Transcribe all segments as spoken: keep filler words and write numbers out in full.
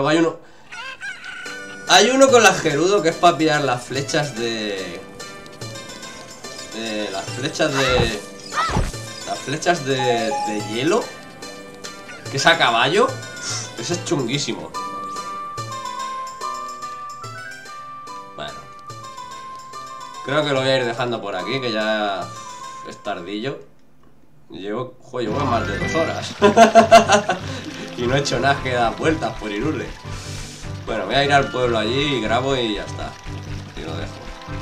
luego hay uno... Hay uno con la Gerudo que es para pillar las flechas de... de... Las flechas de... Las flechas de... de hielo. Que es a caballo. Ese es chunguísimo. Bueno. Creo que lo voy a ir dejando por aquí, que ya es tardillo. Llevo, joder, llevo más de dos horas. Y no he hecho nada que dar vueltas por Hyrule. Bueno, voy a ir al pueblo allí y grabo y ya está. Y lo dejo.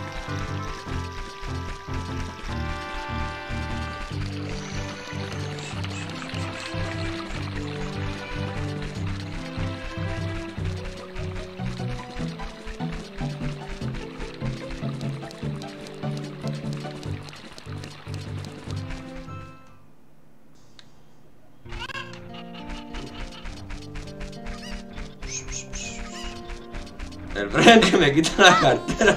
El Brian que me quita la cartera.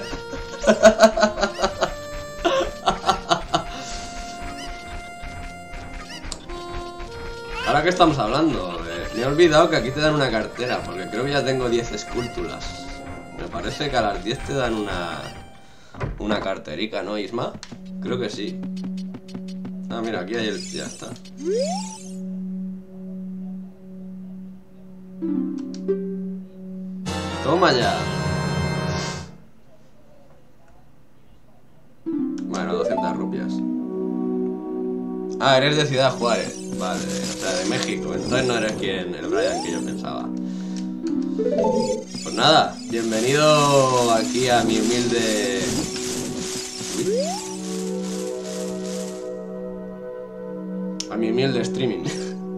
Ahora que estamos hablando, eh, me he olvidado que aquí te dan una cartera, porque creo que ya tengo diez esculturas. Me parece que a las diez te dan una una carterica, ¿no, Isma? Creo que sí. Ah, mira, aquí hay el... ya está. Toma ya. Bueno, doscientas rupias. Ah, eres de Ciudad Juárez. Vale, o sea, de México. Entonces no eres quien, el Brian que yo pensaba. Pues nada, bienvenido aquí a mi humilde... A mi humilde streaming.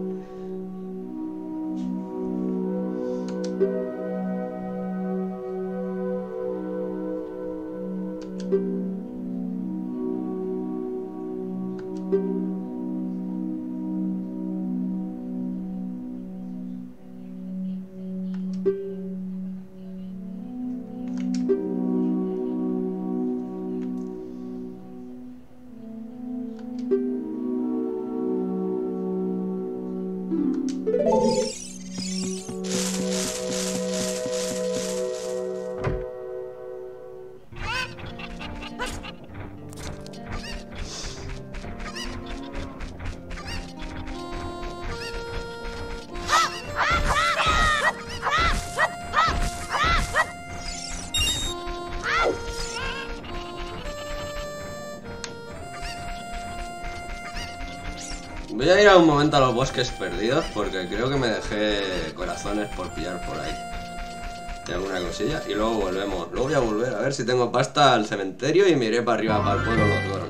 Voy a ir a un momento a los bosques perdidos porque creo que me dejé corazones por pillar por ahí. Y alguna cosilla. Y luego volvemos. Luego voy a volver a ver si tengo pasta al cementerio y me iré para arriba, para el pueblo de los Goron.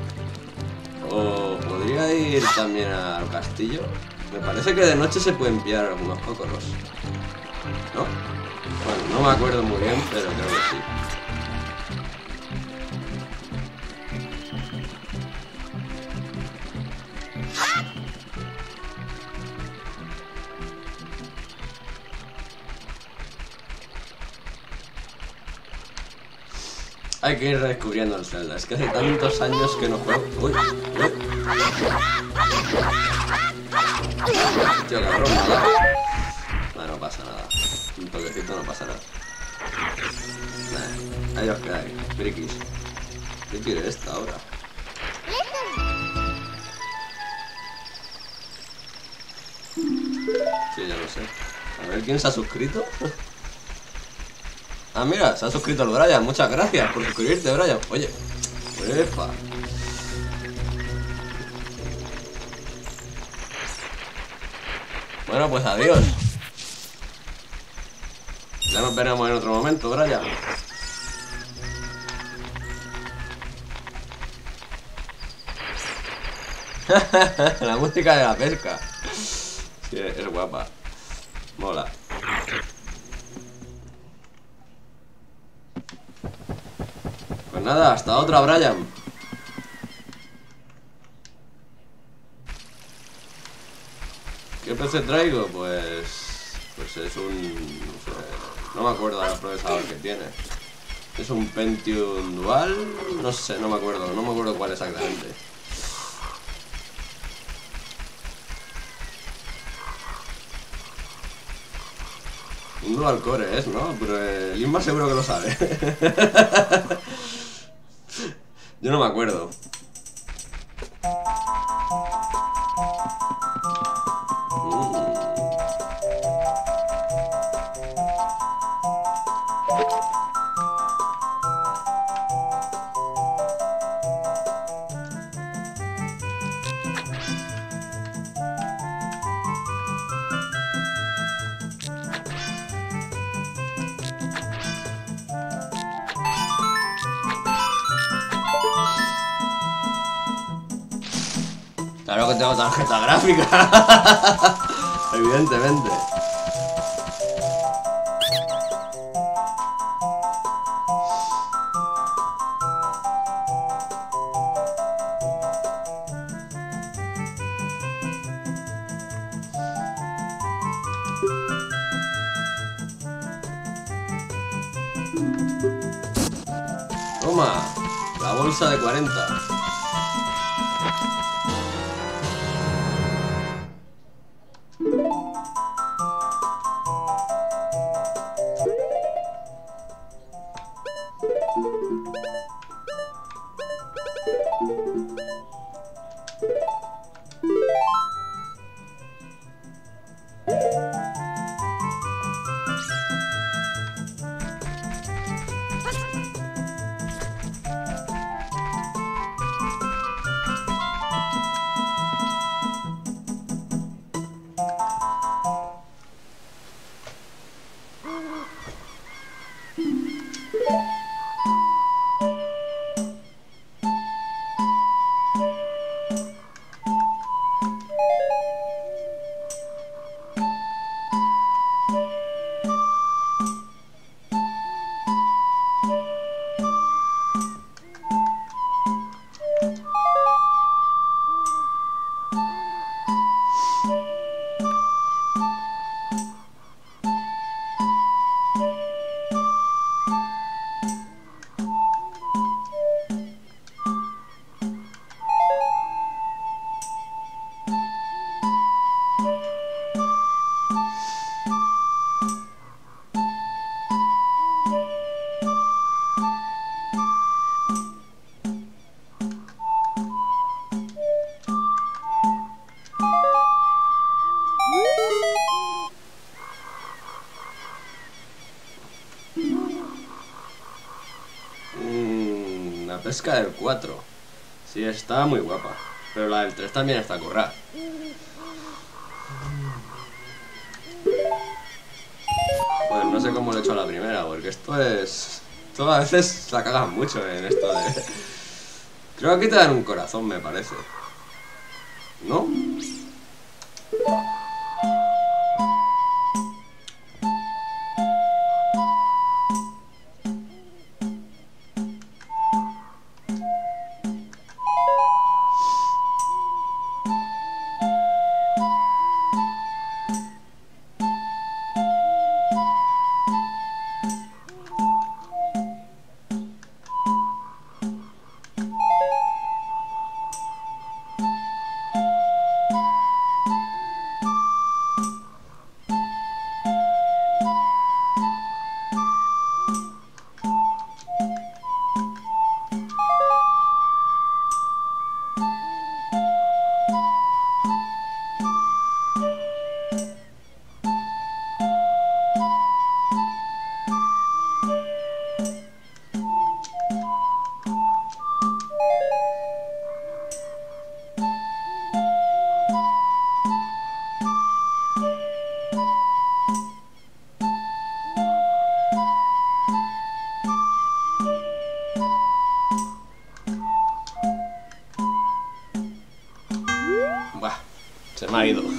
O podría ir también al castillo. Me parece que de noche se pueden pillar algunos cócoros. ¿No? Bueno, no me acuerdo muy bien, pero creo que sí. Hay que ir redescubriendo el Zelda. Es que hace tantos años que no juego. Uy, uy. Tío, cabrón, nada. No, no pasa nada. Un toquecito no pasa nada. Nah, ahí os quedáis, frikis. ¿Qué quiere esta ahora? Sí, ya lo sé. A ver, ¿quién se ha suscrito? Ah, mira, se ha suscrito el Brian. Muchas gracias por suscribirte, Brian. Oye, epa. Bueno, pues adiós. Ya nos veremos en otro momento, Brian. La música de la pesca. Sí, es guapa. Mola. Pues nada, hasta otra, Brian. ¿Qué P C traigo? Pues... Pues es un... No sé, no me acuerdo del procesador que tiene. Es un Pentium Dual... No sé, no me acuerdo, no me acuerdo cuál exactamente. Un dual core es, ¿no? Pero el Inma seguro que lo sabe. Yo no me acuerdo. Claro que tengo tarjeta gráfica. Evidentemente. Toma, la bolsa de cuarenta. La pesca del cuatro. Sí, está muy guapa. Pero la del tres también está currada. Pues no sé cómo lo he hecho a la primera, porque esto es... Esto a veces la cagan mucho en esto de... Creo que aquí te dan un corazón, me parece. ¿No? Buah, se me ha ido.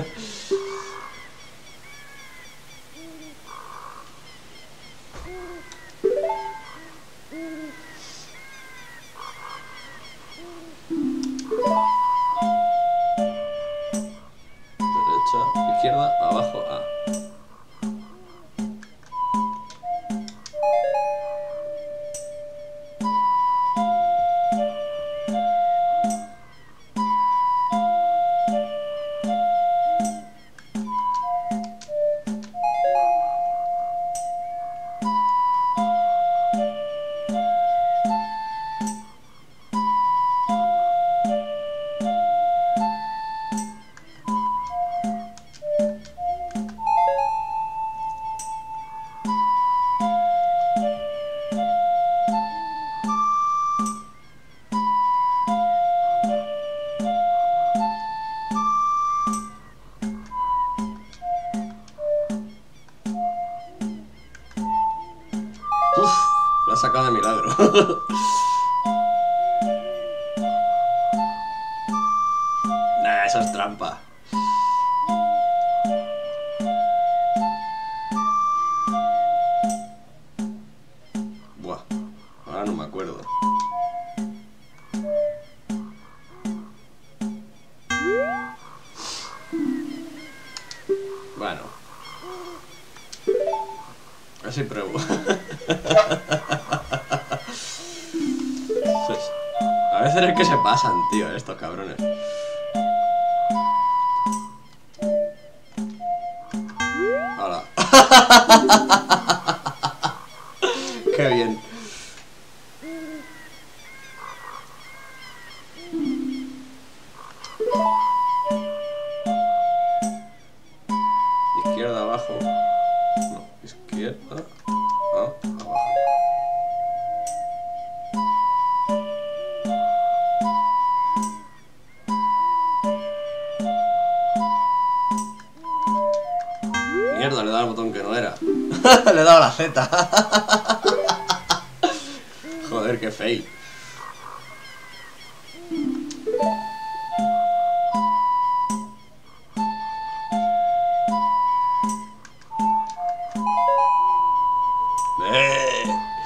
Derecha, izquierda, abajo, A. Uf, lo ha sacado de milagro. Nah, eso es trampa. Buah, ahora no me acuerdo. Bueno, a ver si pruebo. A veces es que se pasan, tío, estos cabrones. Hola. Qué bien. Izquierda abajo. No, izquierda. Ah, abajo. Mierda, le he dado al botón que no era. Le he dado la Z. Joder, qué fail. ¡Eh!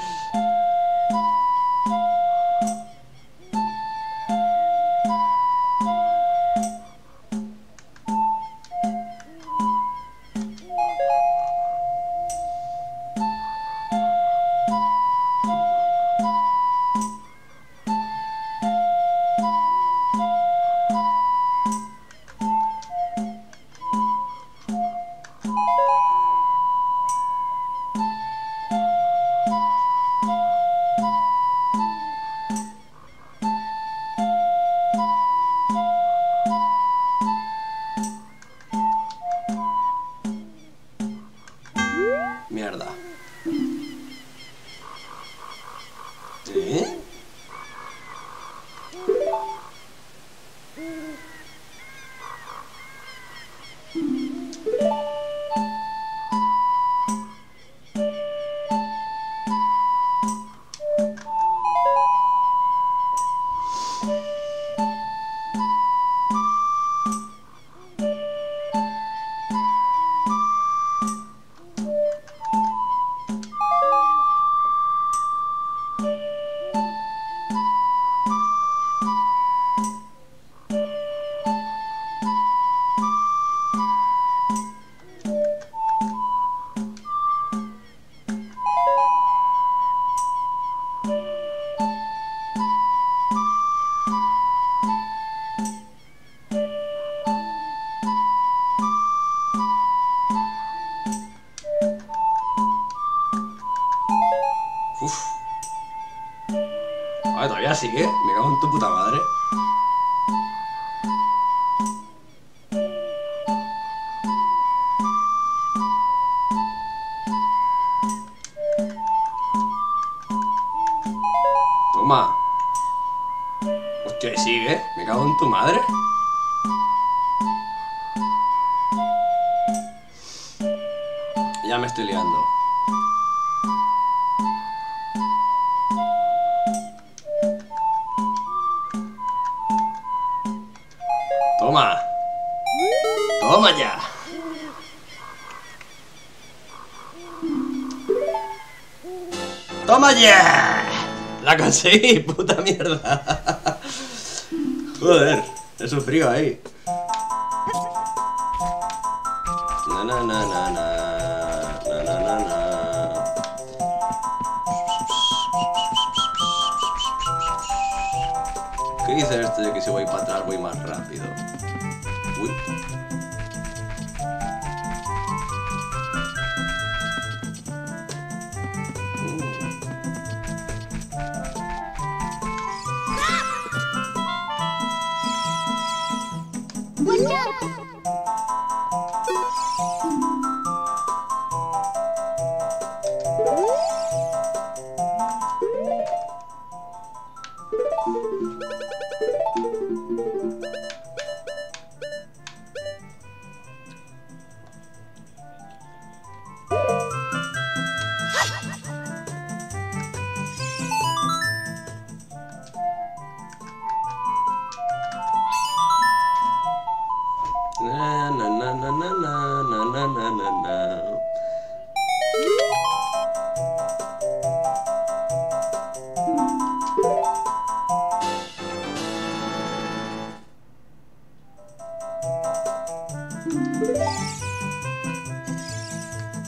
Mierda. ¿Eh? Uf. A ver, todavía sigue. Me cago en tu puta madre. Toma. Hostia, y sigue. Me cago en tu madre. Ya me estoy liando. Toma. Toma ya. Toma ya. La conseguí, puta mierda. Joder, he sufrido ahí. Na na na na na. Na na na na. ¿Qué dice esto de que si voy para atrás voy más rápido? Uy.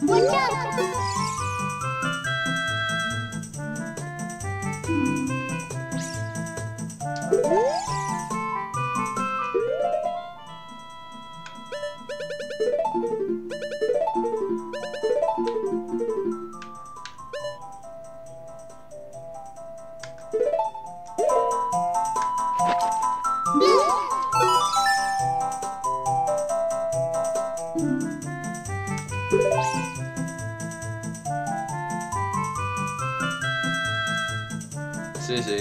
Sí, sí.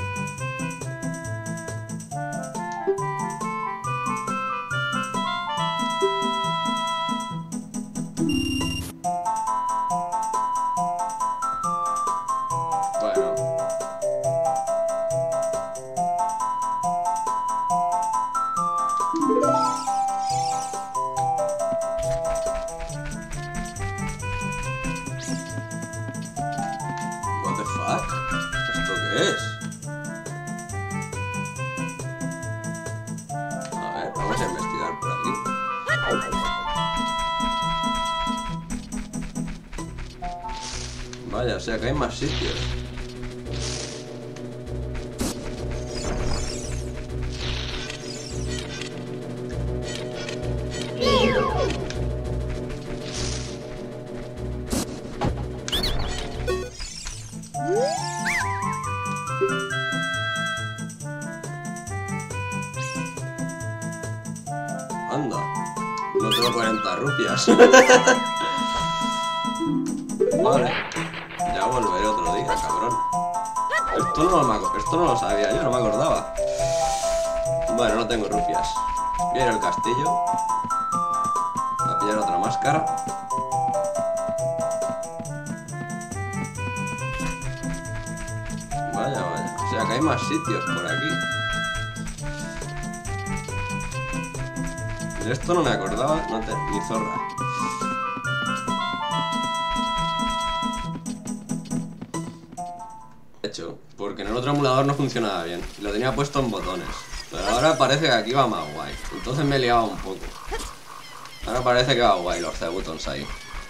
Bueno. What the fuck? ¿Esto qué es? A ver, vamos a investigar por aquí. Vaya, o sea que hay más sitios. Anda, no tengo cuarenta rupias. Vale, ya volveré otro día, cabrón. Esto no, me aco- esto no lo sabía, yo no me acordaba. Bueno, no tengo rupias. Voy a ir al castillo a pillar otra máscara. Vaya, vaya, o sea que hay más sitios por aquí. De esto no me acordaba, no te, ni zorra. De hecho, porque en el otro emulador no funcionaba bien. Lo tenía puesto en botones. Pero ahora parece que aquí va más guay. Entonces me he liado un poco. Ahora parece que va guay los C-buttons ahí.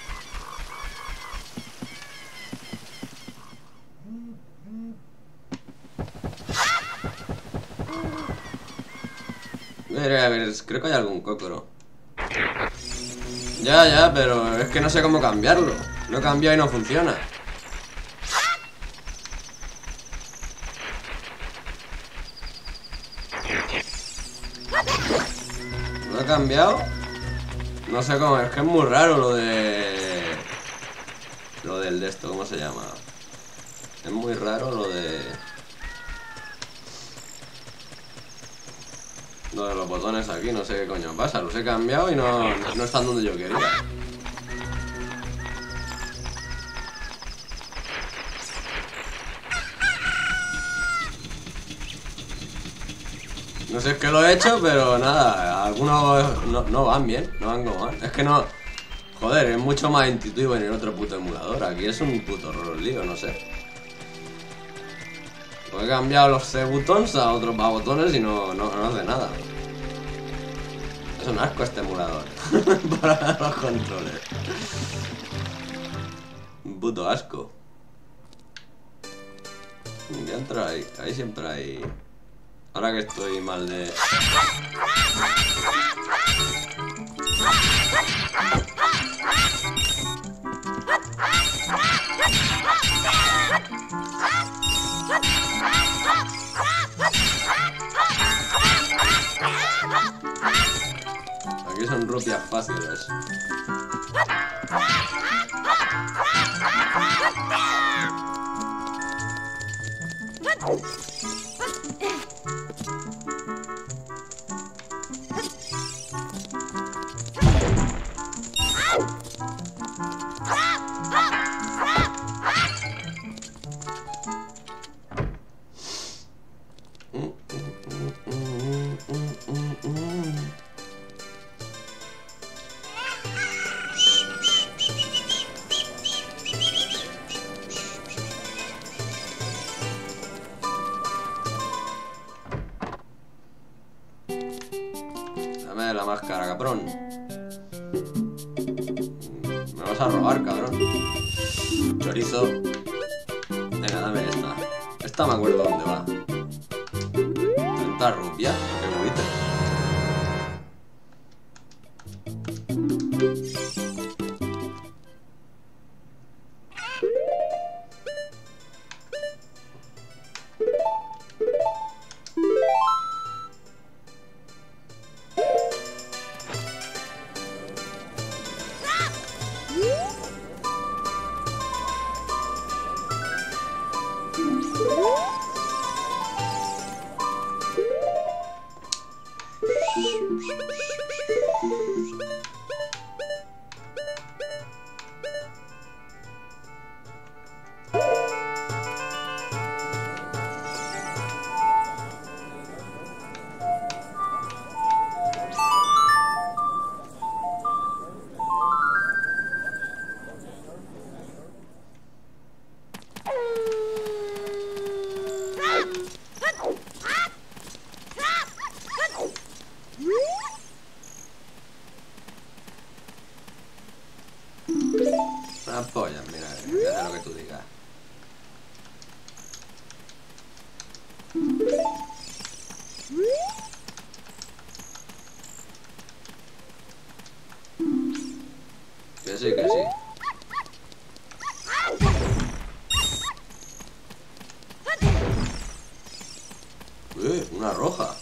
A ver, a ver, creo que hay algún cocoro. Ya, ya, pero es que no sé cómo cambiarlo. Lo he cambiado y no funciona. ¿Lo he cambiado? No sé cómo, es que es muy raro lo de... Lo del de esto, ¿cómo se llama? Es muy raro lo de... Lo de los botones aquí, no sé qué coño pasa. Los he cambiado y no, no están donde yo quería. No sé, es que lo he hecho, pero nada, algunos no, no van bien, no van como van. Es que no... Joder, es mucho más intuitivo en el otro puto emulador. Aquí es un puto lío, no sé. Pues he cambiado los C-buttons a otros a botones y no, no, no hace nada. Es un asco este emulador. Para los controles. Un puto asco. ¿Qué entra ahí? Ahí siempre hay... Ahora que estoy mal de... Aquí son rupias fáciles. Dame la máscara, cabrón. Me vas vas a robar, cabrón. Chorizo. Venga, dame esta. Esta me acuerdo dónde va. treinta rupias. Qué bonito. Una polla, mira, que haga lo que tú digas. Que sí, que sí. Uy, una roja.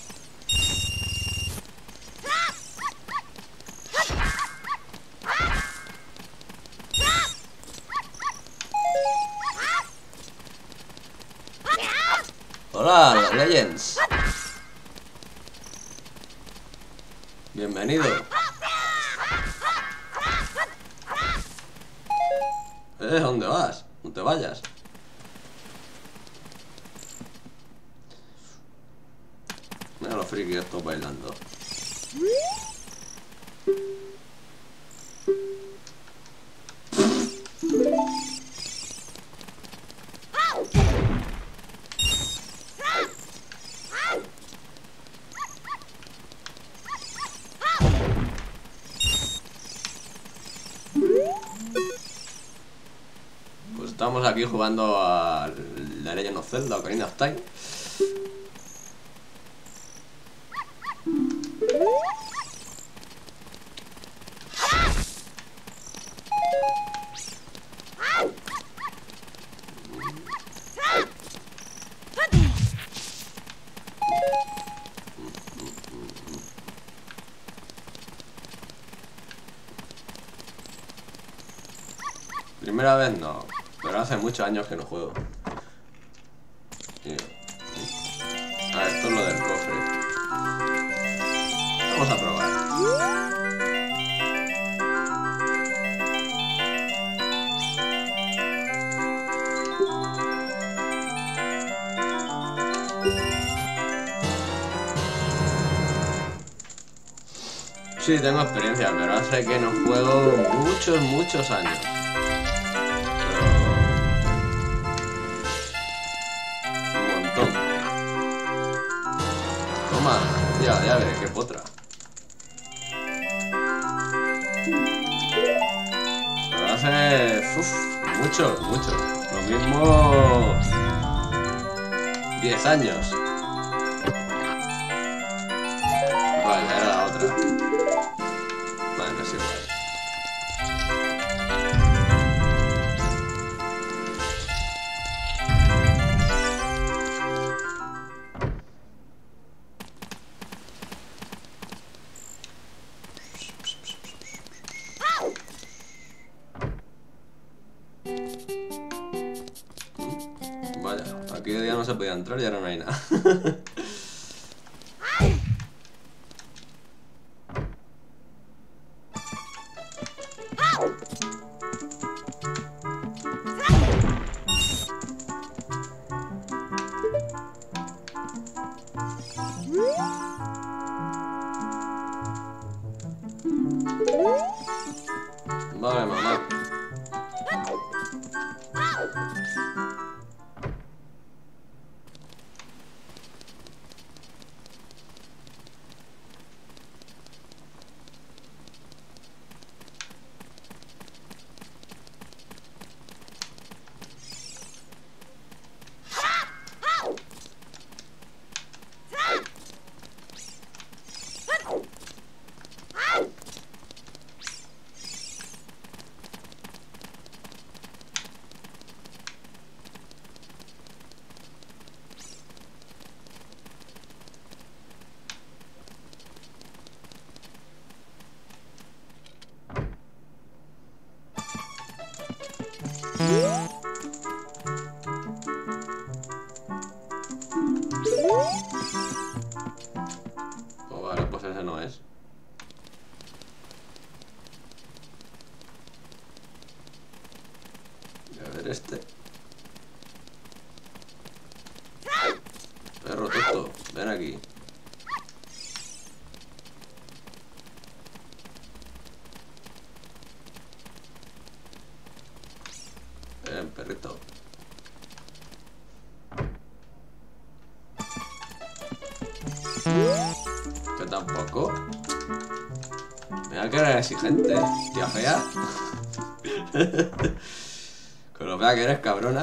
Hola, los Legends. Bienvenido. Eh, ¿dónde vas? No te vayas. Mira los frikis estos bailando. Pues estamos aquí jugando a la Legend of Zelda, Ocarina of Time. Primera vez no, pero hace muchos años que no juego. Sí. Ah, esto es lo del cofre. Vamos a probar. Sí, tengo experiencia, pero hace que no juego muchos, muchos años. Toma, ya, ya ves, qué potra. Pero hace... Uf, mucho, mucho. Lo mismo... diez años. Vale, era la otra. Vale, es igual. Vaya, aquí de día no se podía entrar y ahora no hay nada. Vale, mamá. este. Perro tonto, ven aquí. Ven, perrito. Que tampoco. Mira que eres exigente, tía fea. Con lo fea que eres, cabrona.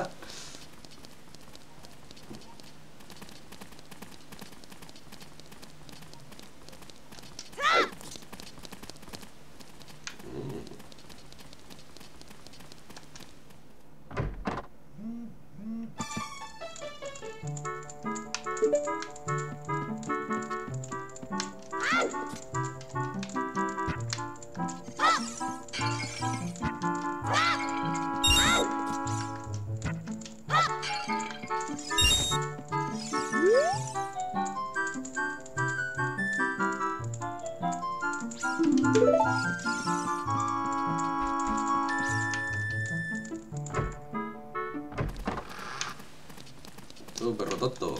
Tú, perro tonto.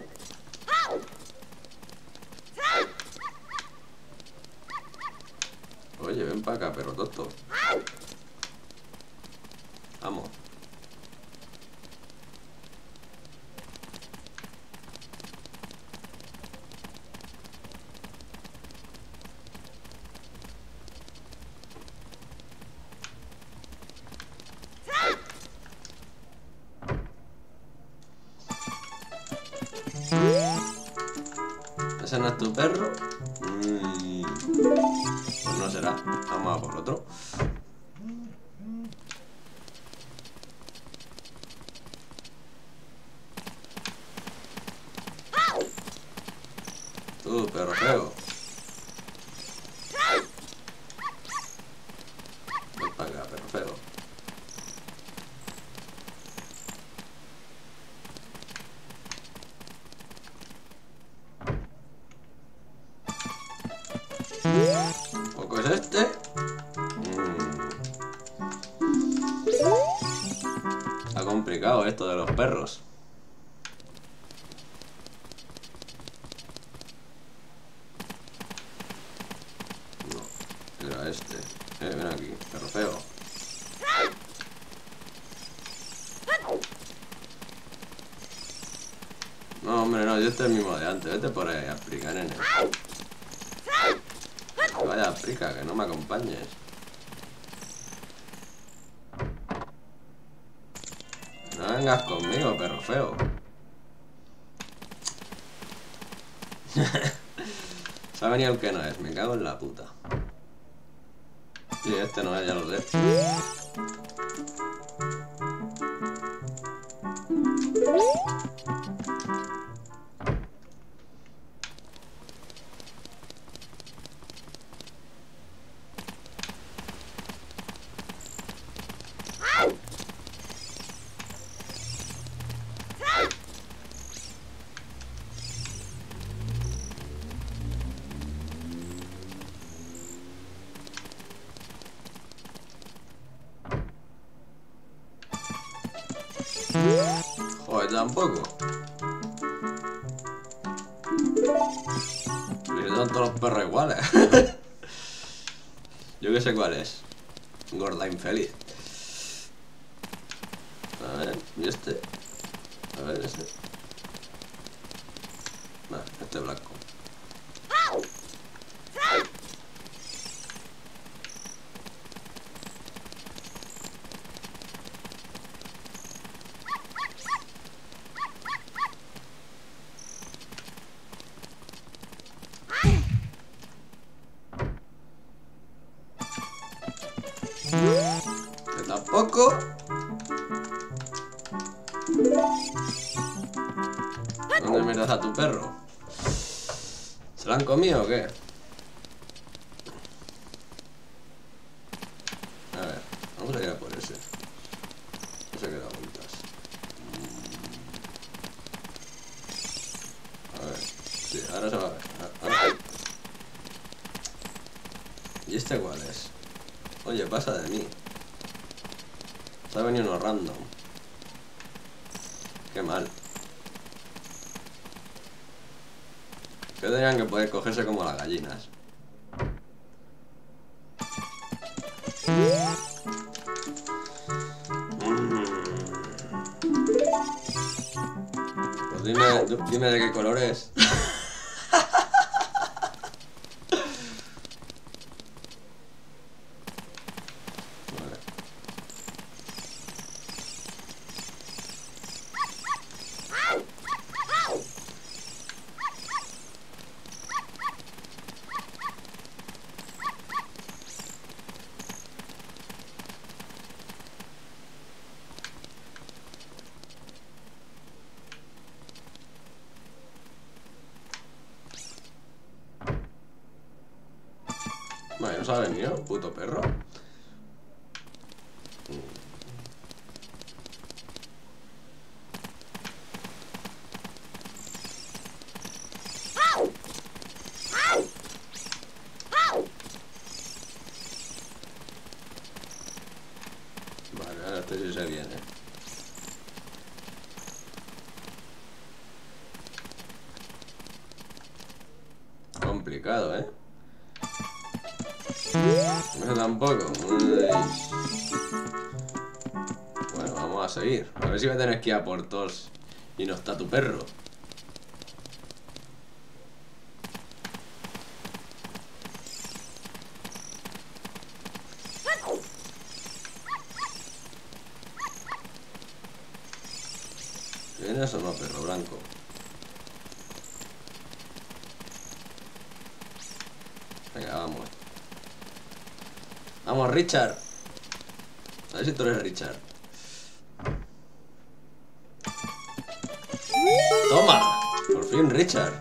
Oye, ven para acá, perro tonto. Vamos. ¿Ese no es tu perro? Mm, pues no será. Vamos a por otro. Tú, perro feo. Ven para acá, perro feo. ¿Poco es este? Mm. Está complicado esto de los perros. No, era este. Eh, ven aquí, perro feo. No, hombre, no, yo este es el mismo de antes. Vete por ahí a explicar, nene. Vaya frica, que no me acompañes. No vengas conmigo, perro feo. Se ha venido el que no es, me cago en la puta. Sí, este no es, ya lo sé. Joder, tampoco. Porque son todos los perros iguales. Yo que sé cuál es. Gorda infeliz. A ver, y este. A ver, este. No, este blanco. Que tampoco. ¿Dónde miras a tu perro? ¿Se lo han comido o qué? A ver, vamos a ir a por ese. No se queda vueltas. A ver, sí, ahora se va a ver. Ahora. ¿Y este cuál es? Oye, pasa de mí. Se ha venido uno random. Qué mal. Que tendrían que poder cogerse como las gallinas. Mm. Pues dime, dime de qué color es. Vale, no se ha venido, puto perro. Vale, ahora este sí se viene. Complicado, ¿eh? Eso tampoco. Uy. Bueno, vamos a seguir. A ver si voy a tener que ir a por todos y no está tu perro. ¿Vienes o no, perro blanco? Venga, vamos. Vamos, Richard. A ver si tú eres Richard. ¡Toma! Por fin, Richard.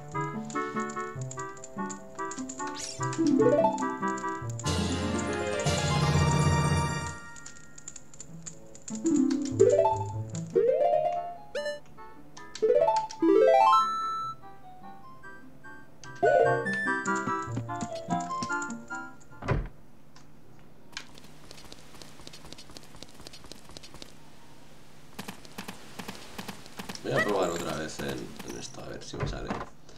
Voy a probar otra vez en, en esto, a ver si me sale.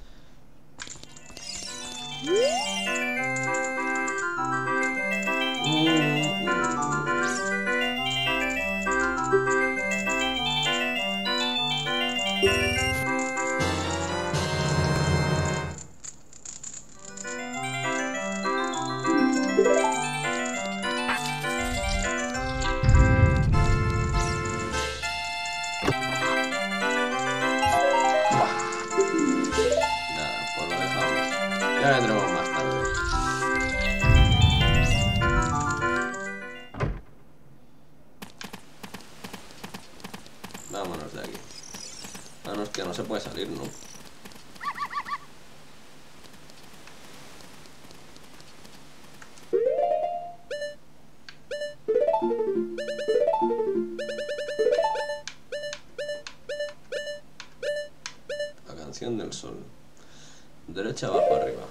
Ya vendremos más tarde. Vámonos de aquí. Ah, no, es que no se puede salir, ¿no? La canción del sol. Derecha, abajo, arriba.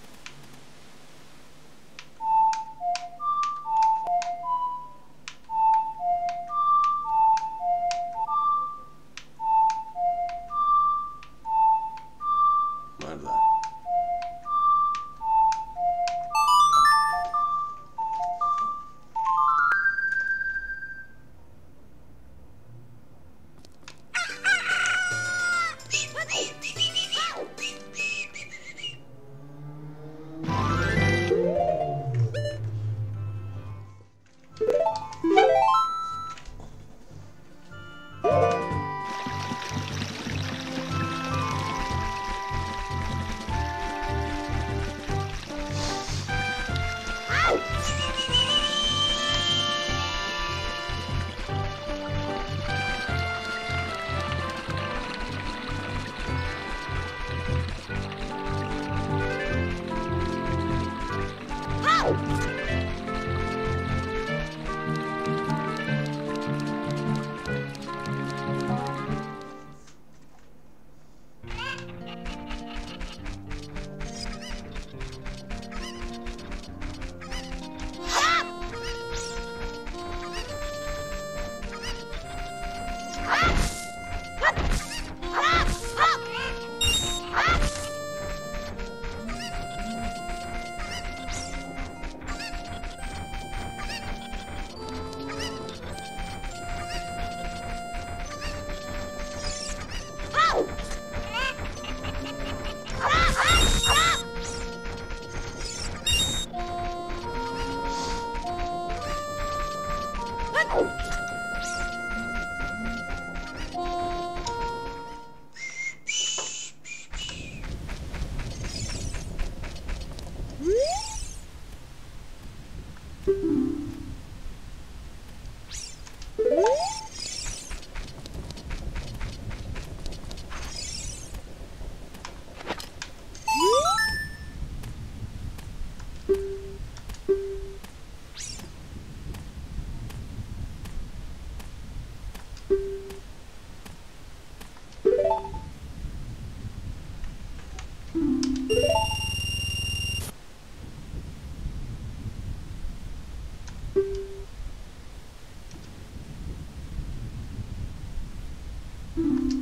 Mierda.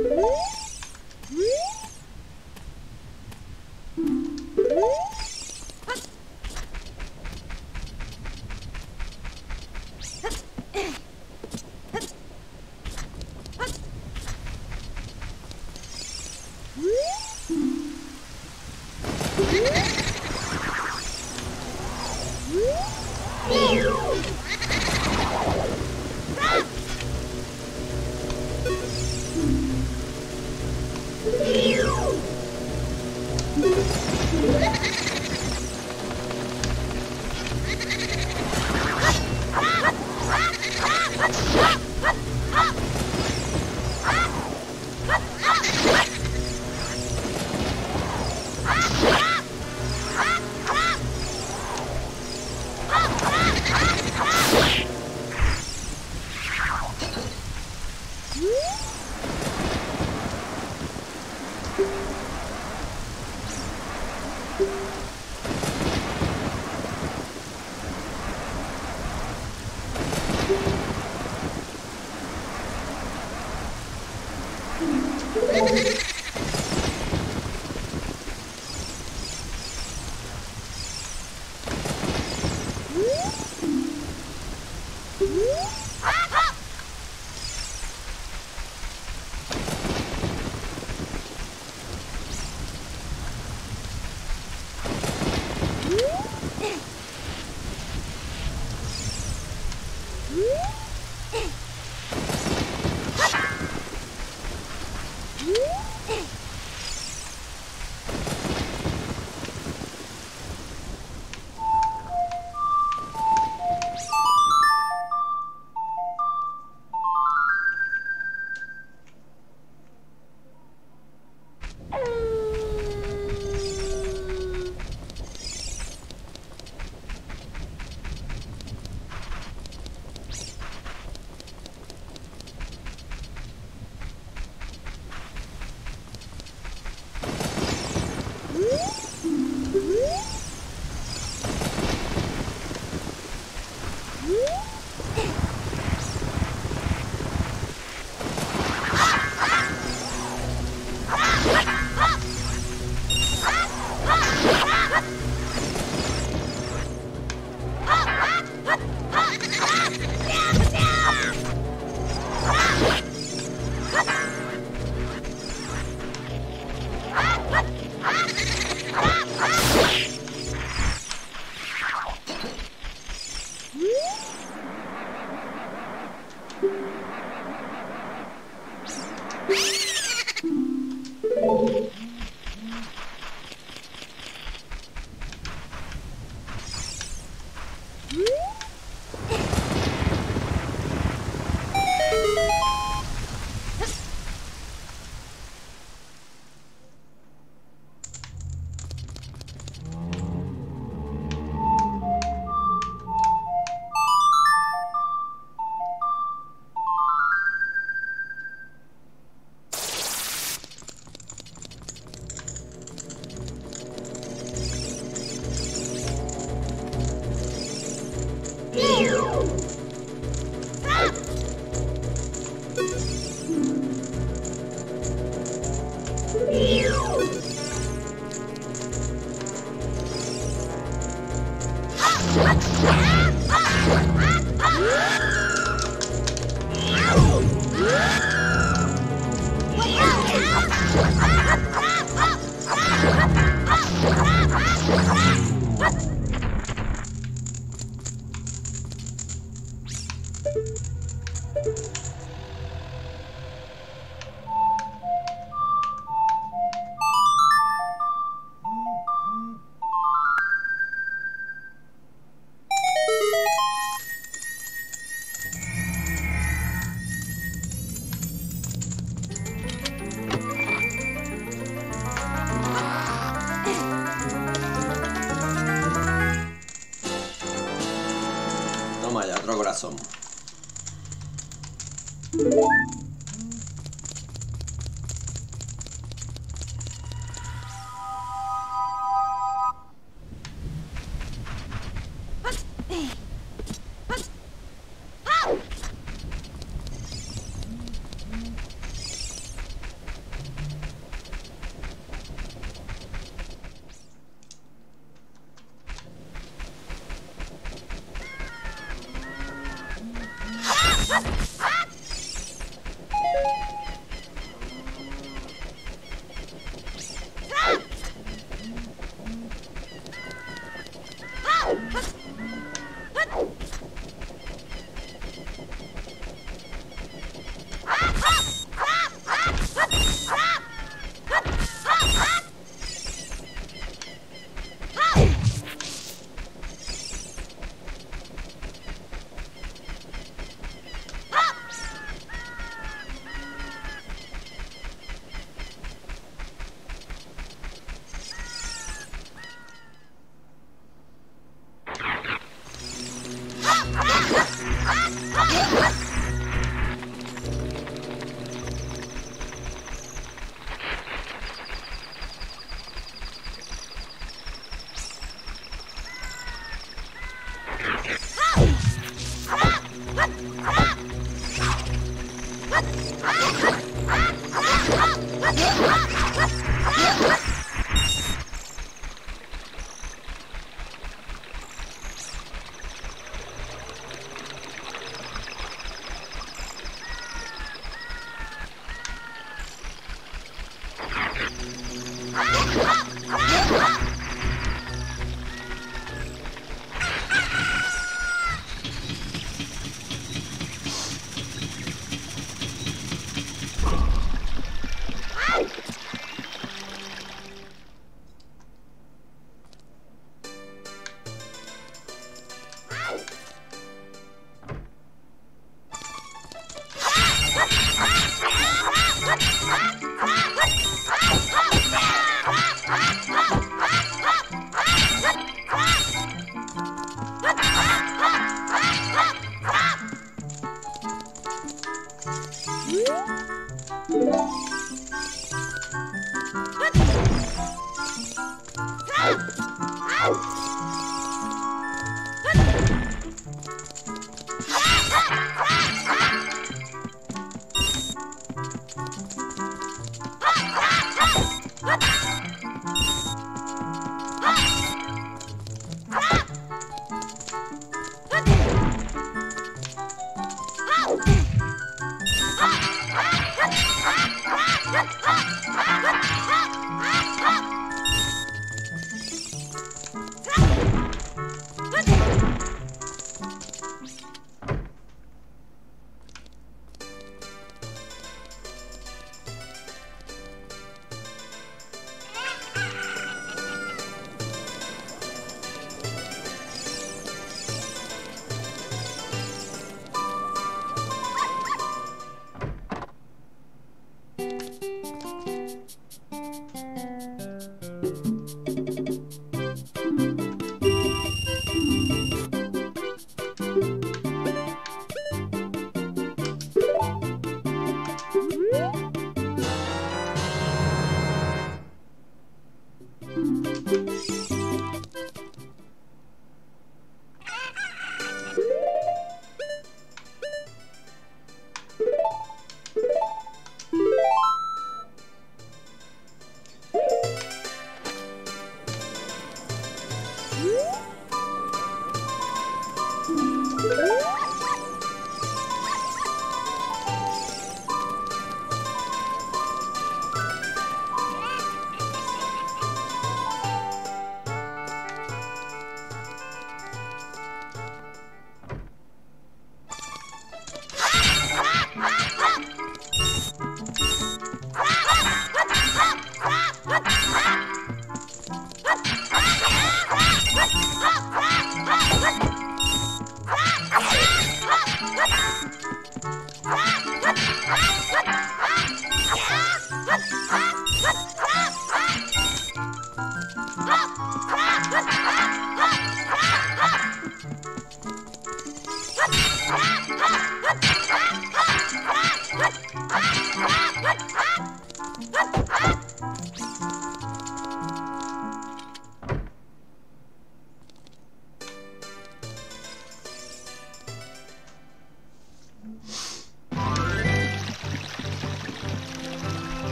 Corazón.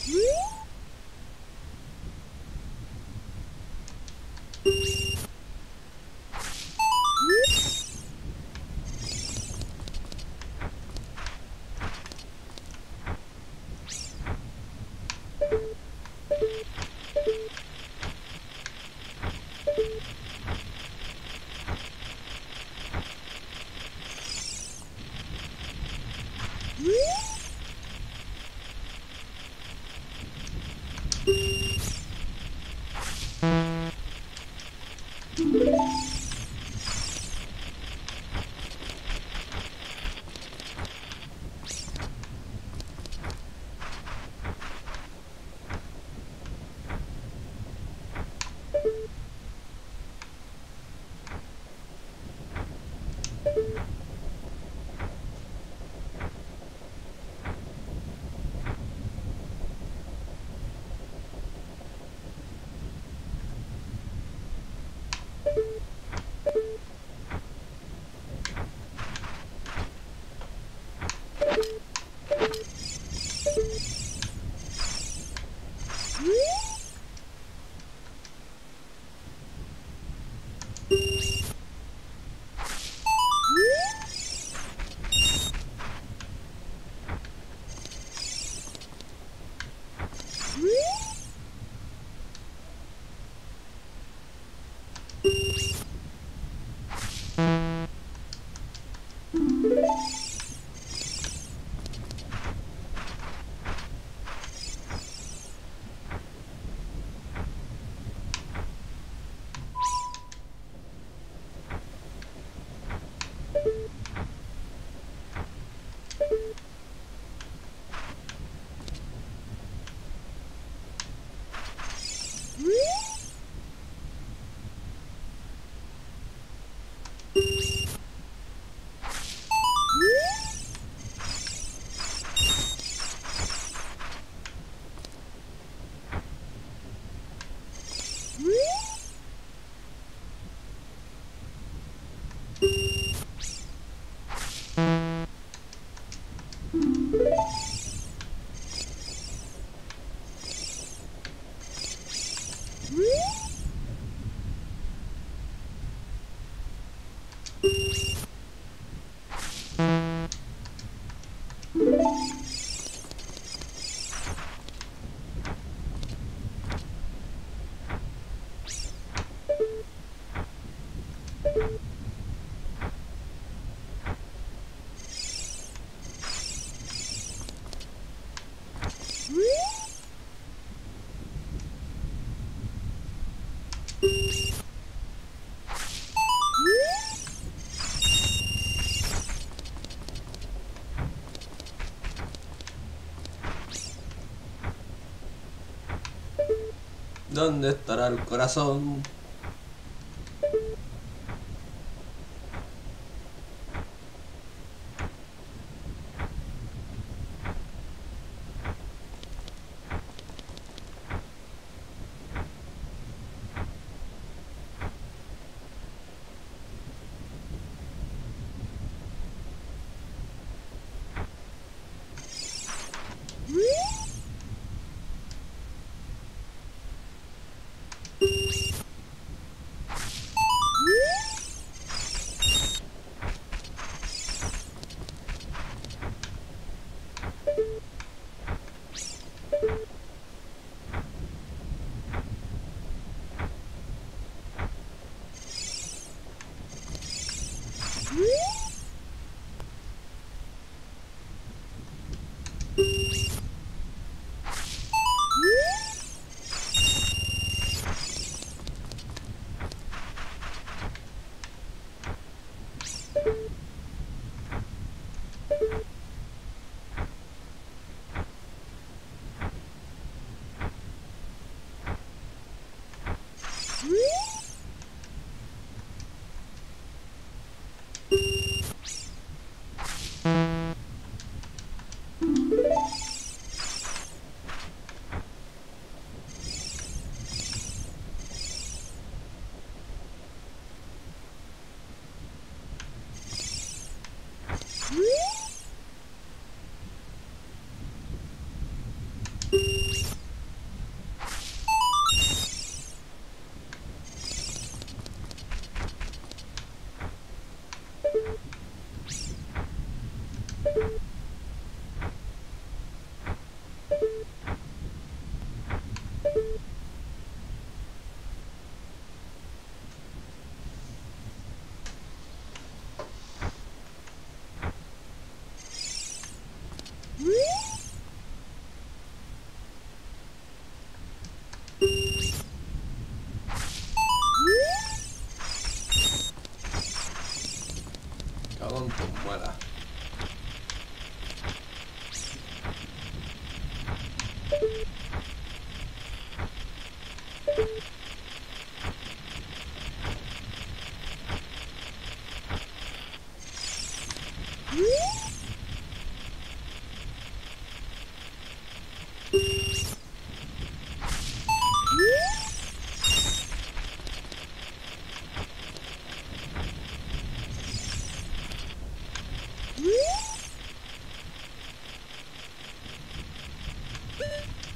¿Dónde estará el corazón?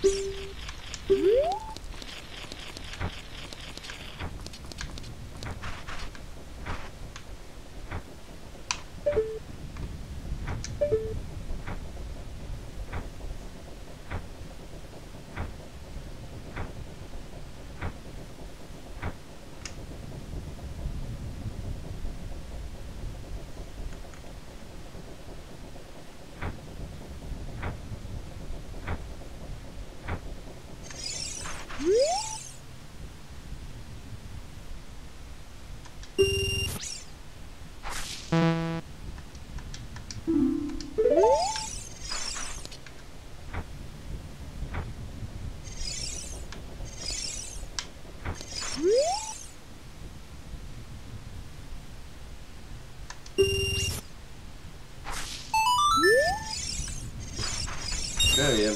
Qué bien.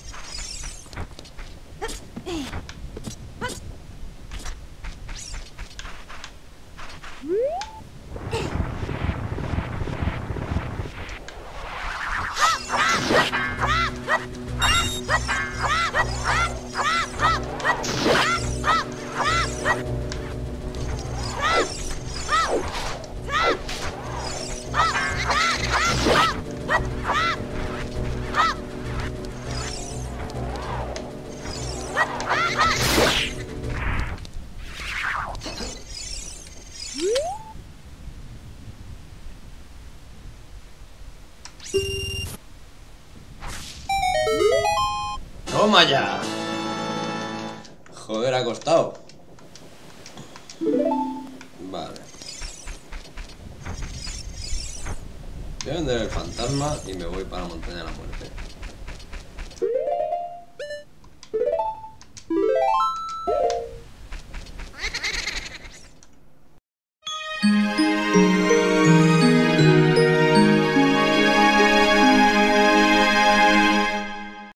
¡Toma ya! Joder, ha costado. Vale. Voy a vender el fantasma y me voy para la montaña de la muerte.